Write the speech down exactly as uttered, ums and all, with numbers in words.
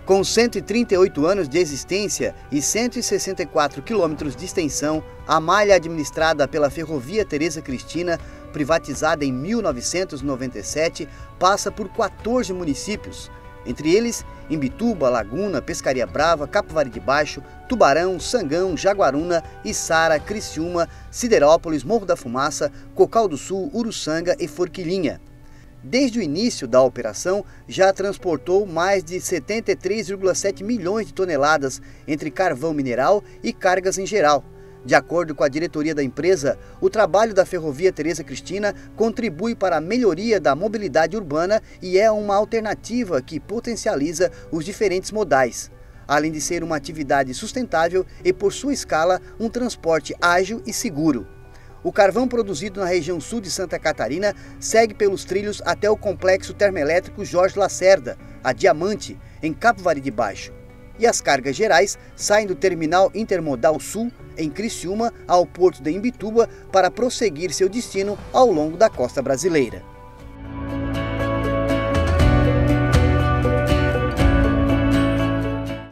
Com cento e trinta e oito anos de existência e cento e sessenta e quatro quilômetros de extensão, a malha administrada pela Ferrovia Teresa Cristina, privatizada em mil novecentos e noventa e sete, passa por quatorze municípios, entre eles Imbituba, Laguna, Pescaria Brava, Capivari de Baixo, Tubarão, Sangão, Jaguaruna, Içara, Criciúma, Siderópolis, Morro da Fumaça, Cocal do Sul, Uruçanga e Forquilinha. Desde o início da operação, já transportou mais de setenta e três vírgula sete milhões de toneladas entre carvão mineral e cargas em geral. De acordo com a diretoria da empresa, o trabalho da Ferrovia Teresa Cristina contribui para a melhoria da mobilidade urbana e é uma alternativa que potencializa os diferentes modais, além de ser uma atividade sustentável e, por sua escala, um transporte ágil e seguro. O carvão produzido na região sul de Santa Catarina segue pelos trilhos até o complexo termoelétrico Jorge Lacerda, a Diamante, em Capivari de Baixo. E as cargas gerais saem do Terminal Intermodal Sul, em Criciúma, ao porto de Imbituba, para prosseguir seu destino ao longo da costa brasileira.